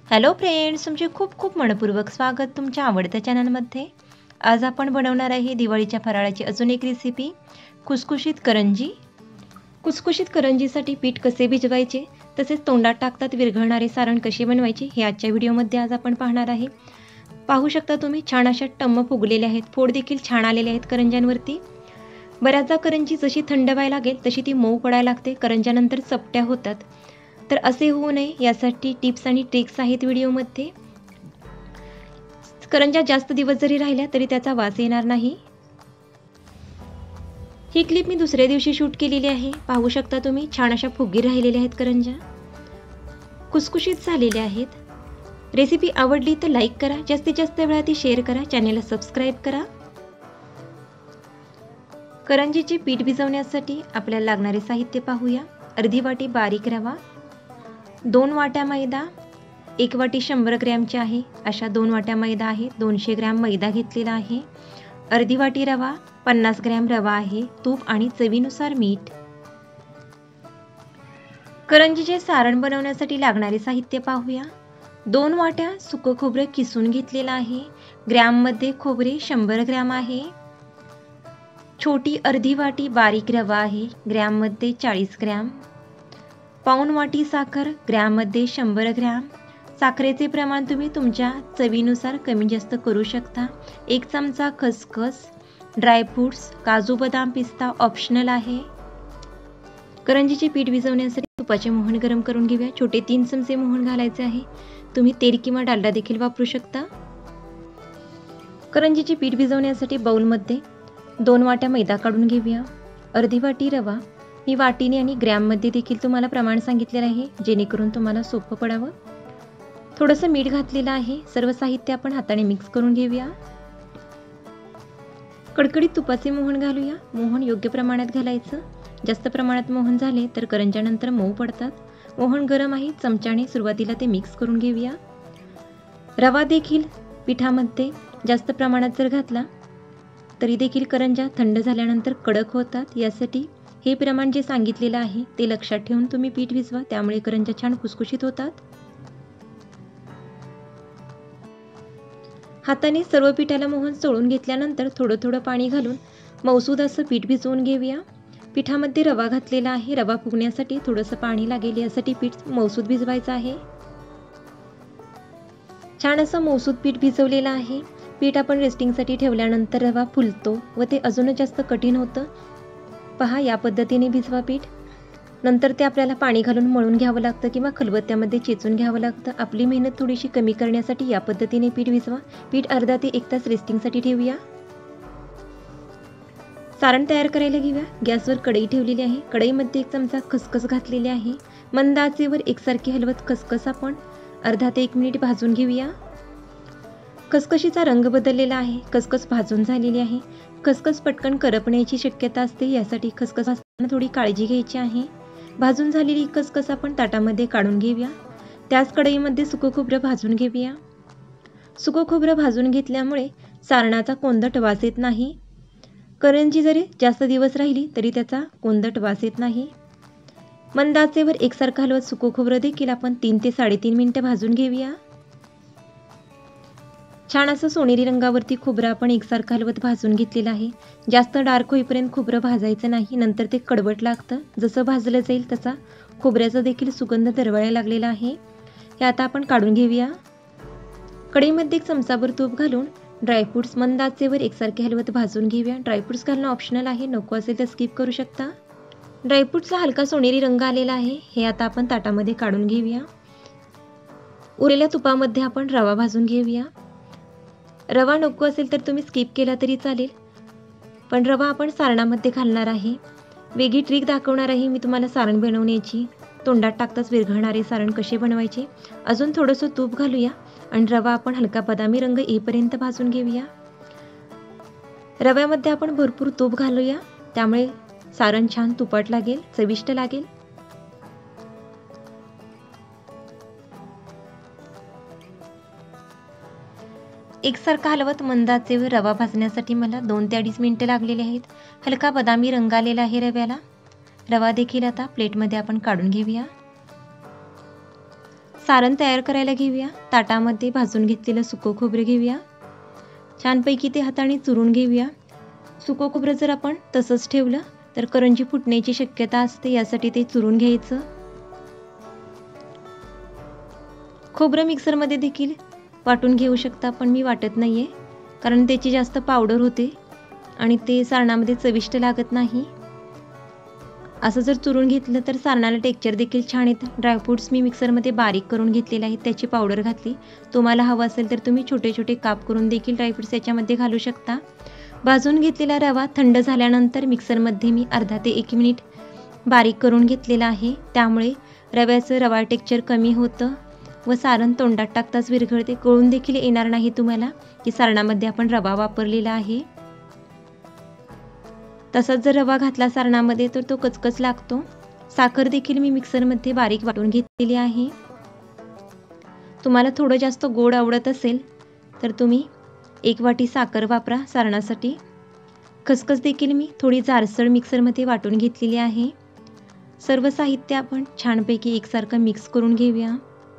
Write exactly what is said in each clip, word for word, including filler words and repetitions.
Hello friends, तुमचे खूप खूप मनपूर्वक स्वागत तुमच्या आवडत्या चॅनलमध्ये। आज आपण बनवणार आहे दिवाळीच्या फराळाची अजून एक रेसिपी, खुसखुशीत करंजी। खुसखुशीत करंजीसाठी पीठ कसे भिजवायचे तसेच तोंडात टाकतात विरघळणारे सारण कसे बनवायचे हे आजच्या व्हिडिओमध्ये आज आपण पाहणार आहे। पाहू शकता तुम्ही छान अशा टम्म फुगलेले आहेत, फोड देखील छान आलेले आहेत करंज्यांवरती। बऱ्याचदा करंजी जशी थंड व्हायला लागेल तशी ती मऊ पडायला लागते, करंज्यानंतर चपट्या होतात। तर असे होऊ नये यासाठी टिप्स आणि ट्रिक्स आहेत व्हिडिओमध्ये। करंज्या जास्त दिवस जरी राहिल्या तरी त्याचा वास येणार नाही। ही क्लिप मी दुसऱ्या दिवशी शूट केलेली आहे। पाहू शकता तुम्ही छान अशा फुगी राहिलेल्या आहेत करंज्या, खुसखुशीत झालेल्या आहेत। रेसिपी आवडली तर लाईक करा, जास्तीत जास्त वेळा ती शेअर करा, चॅनलला सबस्क्राइब करा। करंजीचे पीठ भिजवण्यासाठी आपल्याला लागणारे साहित्य पाहूया। अर्धी वाटी बारीक रवा, दोन वाट्या मैदा, एक वाटी शंभर ग्रॅमची आहे अशा दोन वाट्या मैदा आहे, दोनशे ग्रॅम मैदा घेतलेला आहे। अर्धी वाटी रवा, पन्नास ग्रॅम रवा आहे, तूप आणि चवीनुसार मीठ। करंजीचे सारण बनवण्यासाठी लागणारे साहित्य पाहूया। दोन वाट्या सुकं खोबरं किसून घेतलेलं आहे, ग्रॅम मध्ये खोबरे शंभर ग्रॅम आहे। छोटी अर्धी वाटी बारीक रवा आहे, ग्रॅम मध्ये चाळीस ग्रॅम। पाऊण वाटी साखर, ग्रॅम मध्ये शंभर ग्रॅम। साखरेचे प्रमाण तुम्ही तुमच्या चवीनुसार कमी जास्त करू शकता। एक चमचा खसखस, ड्रायफ्रूट्स, काजू बदाम पिस्ता ऑप्शनल आहे। करंजीचे पीठ भिजवण्यासाठी तुपाचे मोहन गरम करून घेऊया। छोटे तीन चमचे मोहन घालायचे आहे, तुम्ही तेल किंवा डालडा देखील वापरू शकता। करंजीचे पीठ भिजवण्यासाठी बाउलमध्ये दोन वाट्या मैदा काढून घेऊया, अर्धी वाटी रवा, मी वाटीने आणि ग्रॅम मध्ये देखील तुम्हाला प्रमाण सांगितलेलं आहे जेणेकरून तुम्हाला सोपं पडावं। थोडंसं मीठ घातलेलं आहे, सर्व साहित्य आपण हाताने मिक्स करून घेऊया। कडकडीत तुपाचे मोहन घालूया, मोहन योग्य प्रमाणात घालायचं, जास्त प्रमाणात मोहन झाले तर करंज्यानंतर मऊ पडतात। मोहन गरम आहे, चमच्याने सुरुवातीला ते मिक्स करून घेऊया। रवा देखील पिठामध्ये जास्त प्रमाणात जर घातला तरी देखील करंज्या थंड झाल्यानंतर कडक होतात, यासाठी हे प्रमाण जे सांगितलेलं आहे ते लक्षात ठेवून तुम्ही पीठ भिजवा, त्यामुळे करंज्या छान खुसखुशीत होतात। हाताने सर्व पिठाला मोहन चोळून घेतल्यानंतर थोडं थोडं पाणी घालून मऊसूद असं पीठ भिजवून घेऊया। पिठामध्ये रवा घातलेला आहे, रवा फुगण्यासाठी थोडंसं पाणी लागेल, यासाठी पीठ मऊसूद भिजवायचं आहे। छान असं मऊसूद पीठ भिजवलेलं आहे। पीठ आपण रेस्टिंगसाठी ठेवल्यानंतर रवा फुलतो व ते अजूनच जास्त कठीण होतं। पहा, या पद्धतीने भिजवा पीठ। नंतर ते आपल्याला पाणी घालून मळून घ्यावं लागतं किंवा खलबत्त्यामध्ये चेचून घ्यावं लागतं। आपली मेहनत थोडीशी कमी करण्यासाठी या पद्धतीने पीठ भिजवा। पीठ अर्धा ते एक तास रेस्टिंगसाठी ठेवूया। सारण तयार करायला घेऊया। गॅसवर कढई ठेवलेली आहे, कढईमध्ये एक चमचा खसखस घातलेली आहे। मंद आचेवर एकसारखी हलवत खसखस आपण अर्धा ते एक मिनिट भाजून घेऊया। खसखशीचा रंग बदललेला आहे, खसखस भाजून झालेली आहे। खसखस पटकन करपण्याची शक्यता असते, यासाठी खसखस असताना थोडी काळजी घ्यायची आहे। भाजून झालेली खसखस आपण ताटामध्ये काढून घेऊया। त्याच कढईमध्ये सुकं खोबरं भाजून घेऊया। सुकं खोबरं भाजून घेतल्यामुळे सारणाचा कोंदट वास येत नाही। करंजी जरी जास्त दिवस राहिली तरी त्याचा कोंदट वास येत नाही। मंद आचेवर एकसारखं हलवत सुकं खोबरं देखील आपण तीन ते साडेतीन मिनिटं भाजून घेऊया। छान असं सोनेरी रंगावरती खोबरं आपण एकसारखं हलवत भाजून घेतलेलं आहे। जास्त डार्क होईपर्यंत खोबरं भाजायचं नाही, नंतर ते कडवट लागतं। जसं भाजलं जाईल तसा खोबऱ्याचा देखील सुगंध दरवळायला लागलेला आहे। हे आता आपण काढून घेऊया। कढईमध्ये एक चमचाभर तूप घालून ड्रायफ्रूट्स मंद आचेवर एकसारखे हलवत भाजून घेऊया। ड्रायफ्रूट्स घालणं ऑप्शनल आहे, नको असेल तर स्किप करू शकता। ड्रायफ्रूट्सला हलका सोनेरी रंग आलेला आहे, हे आता आपण ताटामध्ये काढून घेऊया। उरलेल्या तुपामध्ये आपण रवा भाजून घेऊया। रवा नको असेल तर तुम्ही स्किप केला तरी चालेल, पण रवा आपण सारणामध्ये घालणार आहे। वेगळी ट्रिक दाखवणार आहे मी तुम्हाला सारण बनवण्याची, तोंडात टाकताच विरघळणारे सारण कसे बनवायचे। अजून थोडंसं तूप घालूया आणि रवा आपण हलका बदामी रंग येईपर्यंत भाजून घेऊया। रव्यामध्ये आपण भरपूर तूप घालूया, त्यामुळे सारण छान तुपाट लागेल, चविष्ट लागेल। एकसारखा हलवत मंद आचेवर रवा भाजण्यासाठी मला दोन ते अडीच मिनिटं लागलेली आहेत। हलका बदामी रंग आलेला आहे रव्याला। रवा देखील आता प्लेटमध्ये आपण काढून घेऊया। सारण तयार करायला घेऊया। ताटामध्ये भाजून घेतलेलं सुकं खोबरं घेऊया, छानपैकी ते हाताने चुरून घेऊया। सुकं खोबरं जर आपण तसंच ठेवलं तर करंजी फुटण्याची शक्यता असते, यासाठी ते चुरून घ्यायचं। खोबरं मिक्सरमध्ये देखील वाटून घेऊ शकता, पण मी वाटत नाहीये कारण त्याची जास्त पावडर होते आणि ते सारणामध्ये चविष्ट लागत नाही। असं जर चुरून घेतलं तर सारणाला टेक्स्चर देखील छान येतं। ड्रायफ्रूट्स मी मिक्सरमध्ये बारीक करून घेतलेले आहेत, त्याची पावडर घातली। तुम्हाला हवं असेल तर तुम्ही छोटे छोटे काप करून देखील ड्रायफ्रूट्स याच्यामध्ये घालू शकता। भाजून घेतलेला रवा थंड झाल्यानंतर मिक्सरमध्ये मी अर्धा ते एक मिनिट बारीक करून घेतलेला आहे, त्यामुळे रव्याचं रवा टेक्स्चर कमी होतं व सारण तोंडात टाकताच विरघळते, कळून देखील येणार नाही तुम्हाला की सारणामध्ये आपण रवा वापरलेला आहे। तसाच जर रवा घातला सारणामध्ये तर तो कचकच लागतो। साखर देखील मी मिक्सरमध्ये बारीक वाटून घेतलेली आहे। तुम्हाला थोडं जास्त गोड आवडत असेल तर तुम्ही एक वाटी साखर वापरा सारणासाठी। खसखस देखील मी थोडी जाडसर मिक्सरमध्ये वाटून घेतलेली आहे। सर्व साहित्य आपण छानपैकी एकसारखं मिक्स करून घेऊया।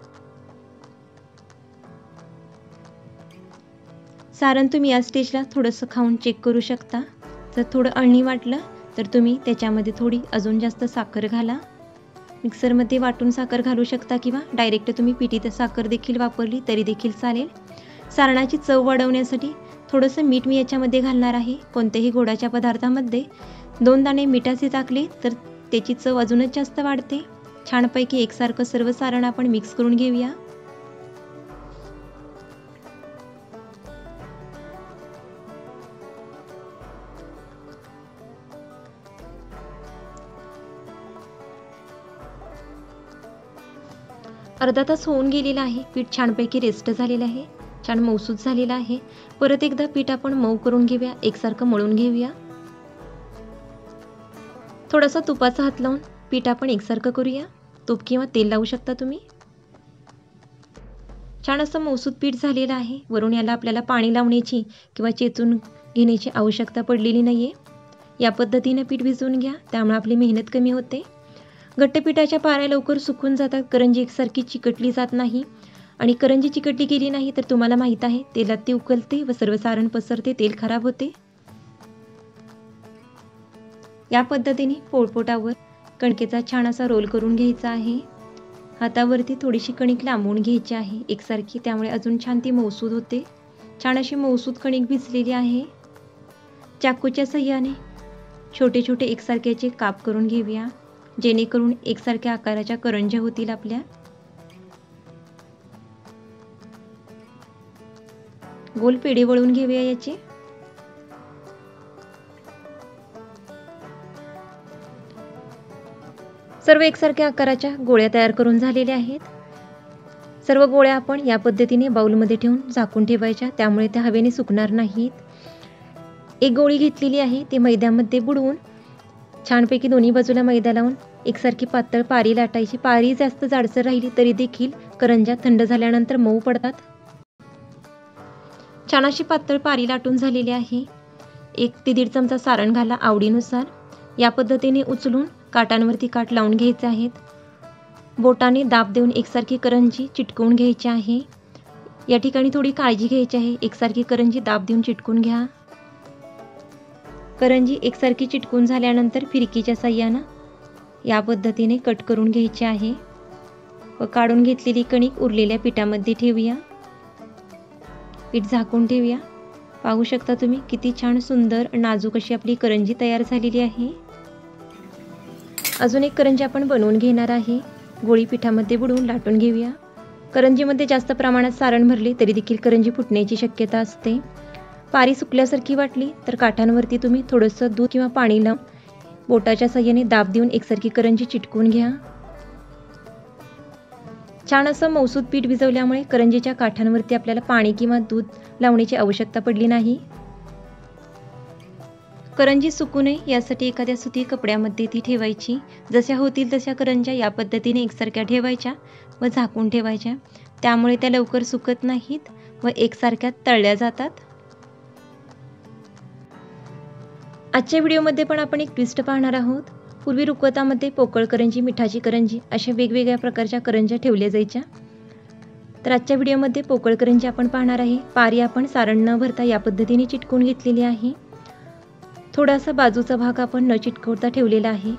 सारण तुम्ही या स्टेजला थोडंसं खाऊन चेक करू शकता। जर थोडं अळणी वाटलं तर तुम्ही त्याच्यामध्ये थोडी अजून जास्त साखर घाला। मिक्सरमध्ये वाटून साखर घालू शकता किंवा डायरेक्ट तुम्ही पिठी साखर देखील वापरली तरी देखील चालेल। सारणाची चव वाढवण्यासाठी थोडंसं मीठ मी याच्यामध्ये घालणार आहे। कोणत्याही गोडाच्या पदार्थामध्ये दोन दाणे मिठाचे टाकले तर त्याची चव अजूनच जास्त वाढते। छानपैकी एकसारखं सर्व सारण आपण मिक्स करून घेऊया। अर्धा तास होऊन गेलेला आहे, पीठ छानपैकी रेस्ट झालेलं आहे, छान मऊसूत झालेला आहे। परत एकदा पीठ आपण मऊ करून घेऊया, एकसारखं मळून घेऊया। थोडासा तुपाचा हात लावून पीठ आपण एकसारखं करूया। तूप किंवा तेल लावू शकता तुम्ही। छान असं मऊसूत पीठ झालेलं आहे। वरून याला आपल्याला पाणी लावण्याची किंवा चेचून घेण्याची आवश्यकता पडलेली नाहीये। या पद्धतीने पीठ भिजवून घ्या, त्यामुळे आपली मेहनत कमी होते। घट्ट पिठाच्या पाऱ्या लवकर सुकून जातात, करंजी एकसारखी चिकटली जात नाही आणि करंजी चिकटली गेली नाही तर तुम्हाला माहित आहे तेलात ती उकलते व सर्व सारण पसरते, तेल खराब होते। या पद्धतीने पोळपोटावर कणकेचा छान असा रोल करून घ्यायचा आहे। हातावरती थोडीशी कणिक लांबवून घ्यायची आहे एकसारखी, त्यामुळे अजून छान ती मऊसूद होते। छान अशी मऊसूद कणिक भिजलेली आहे। चाकूच्या सहाय्याने छोटे छोटे एकसारख्याचे काप करून घेऊया, जेणेकरून एकसारख्या आकाराच्या करंज्या होतील आपल्या। गोल पेढे वळून घेऊया याचे। सर्व एकसारख्या आकाराच्या गोळ्या तयार करून झालेल्या आहेत। सर्व गोळ्या आपण या पद्धतीने बाउलमध्ये ठेवून झाकून ठेवायच्या, त्यामुळे त्या हवेने सुकणार नाहीत। एक गोळी घेतलेली आहे, ते मैद्यामध्ये बुडवून छानपैकी दोन्ही बाजूला मैदा लावून एकसारखी पातळ पारी लाटायची। पारी जास्त जाडसर राहिली तरी देखील करंज्या थंड झाल्यानंतर मऊ पडतात। छान अशी पातळ पारी लाटून झालेली आहे। एक ते दीड चमचा सारण घाला आवडीनुसार। या पद्धतीने उचलून काटांवरती काट लावून घ्यायचे आहेत। बोटाने दाब देऊन एकसारखी करंजी चिटकवून घ्यायची आहे। या ठिकाणी थोडी काळजी घ्यायची आहे, एकसारखी करंजी दाब देऊन चिटकून घ्या। करंजी एकसारखी चिटकून झाल्यानंतर फिरकीच्या साहाय्याने या पद्धतीने कट करून घ्यायची आहे व काढून घेतलेली कणिक उरलेल्या पिठामध्ये ठेवूया। पीठ झाकून ठेवूया। पाहू शकता तुम्ही किती छान सुंदर नाजूक अशी आपली करंजी तयार झालेली आहे। अजून एक करंजी आपण बनवून घेणार आहे। गोळी पिठामध्ये बुडवून लाटून घेऊया। करंजीमध्ये जास्त प्रमाणात सारण भरले तरी देखील करंजी फुटण्याची शक्यता असते। पारी सुकल्यासारखी वाटली तर काठांवरती तुम्ही थोडंसं दूध किंवा पाणी लावून बोटाच्या साहाय्याने दाब देऊन एकसारखी करंजी चिटकवून घ्या। छान असं मऊसूत पीठ भिजवल्यामुळे करंजीच्या काठांवरती आपल्याला पाणी किंवा दूध लावण्याची आवश्यकता पडली नाही। करंजी सुकू नये यासाठी एखाद्या सुती कपड्यामध्ये ती ठेवायची। जशा होतील तशा करंज्या या पद्धतीने एकसारख्या ठेवायच्या व झाकून ठेवायच्या, त्यामुळे त्या लवकर सुकत नाहीत व एकसारख्या तळल्या जातात। आजच्या व्हिडिओमध्ये पण आपण एक ट्विस्ट पाहणार आहोत। पूर्वी रुखवतामध्ये पोकळ करंजी, मिठाची करंजी अशा वेगवेगळ्या प्रकारच्या करंज्या ठेवल्या जायच्या। तर आजच्या व्हिडिओमध्ये पोकळ करंजी आपण पाहणार आहे। पारी आपण सारण न भरता या पद्धतीने चिटकवून घेतलेली आहे। थोडासा बाजूचा भाग आपण न चिटकवता ठेवलेला आहे।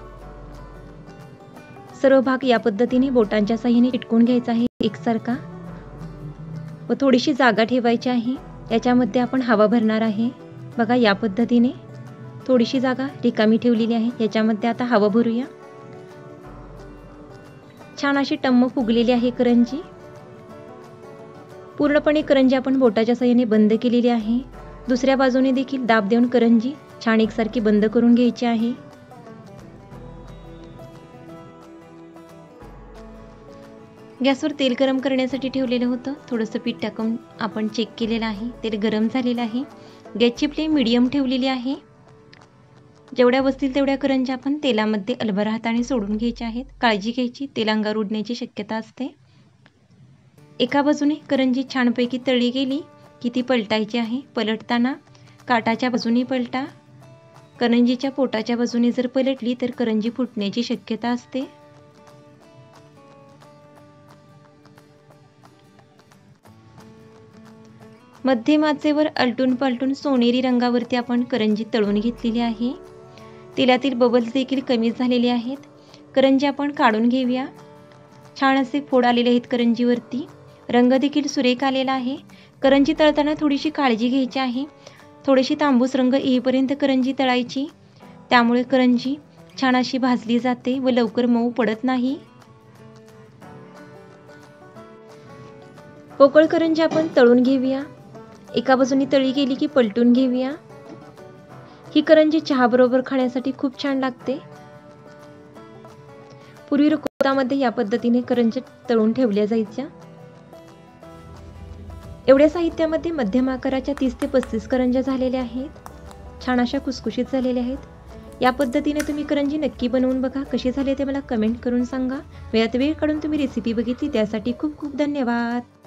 सर्व भाग या पद्धतीने बोटांच्या साहाय्याने चिटकवून घ्यायचा आहे एकसारखा व थोडीशी जागा ठेवायची आहे। याच्यामध्ये आपण हवा भरणार आहे। बघा या पद्धतीने थोडीशी जागा रिकामी ठेवलेली आहे। याच्यामध्ये आता हवा भरूया। छान अशी टम्म फुगलेली आहे करंजी। पूर्णपणे करंजी आपण बोटाच्या साहाय्याने बंद केलेली आहे। दुसऱ्या बाजूने देखील दाब देऊन करंजी छान एकसारखी बंद करून घ्यायची आहे। गॅसवर तेल गरम करण्यासाठी ठेवलेलं होतं। थोडंसं पीठ टाकून आपण चेक केलेलं आहे। तेल गरम झालेलं आहे। गॅसची फ्लेम मीडियम ठेवलेली आहे। जेवढ्या बसतील तेवढ्या करंज्या आपण तेलामध्ये अलभर हाताने सोडून घ्यायच्या आहेत। काळजी घ्यायची, तेल अंगावर उडण्याची शक्यता असते। एका बाजूने करंजी छानपैकी तळली गेली की ती पलटायची आहे। पलटताना काटाच्या बाजूने पलटा। करंजीच्या पोटाच्या बाजूने जर पलटली तर करंजी फुटण्याची शक्यता असते। मध्यम आचेवर आलटून पालटून सोनेरी रंगावरती आपण करंजी तळून घेतलेली आहे। तेलातील बबल्स देखील कमी झालेले आहेत। करंजी आपण काढून घेऊया। छान असे फोड आलेले आहेत करंजीवरती। रंग देखील सुरेख आलेला आहे। करंजी तळताना थोडीशी काळजी घ्यायची आहे। थोडीशी तांबूस रंग येईपर्यंत करंजी तळायची, त्यामुळे करंजी छान अशी भाजली जाते व लवकर मऊ पडत नाही। पोकळ करंजी आपण तळून घेऊया। एका बाजूने तळी गेली की पलटून घेऊया। ही करंजी चहा बरोबर खाण्यासाठी खूप छान लागते। पूर्वी रुखवतामध्ये या पद्धतीने करंजी तळून ठेवल्या जायच्या। एवढ्या साहित्यामध्ये मध्यम आकाराच्या तीस ते पस्तीस करंज्या झालेल्या आहेत। छान अशा कुसकुशीत झालेल्या आहेत। या पद्धतीने तुम्ही करंजी नक्की बनवून बघा। कशी झाली ते मला कमेंट करून सांगा। वेळात वेळ काढून तुम्ही रेसिपी बघितली त्यासाठी खूप खूप धन्यवाद।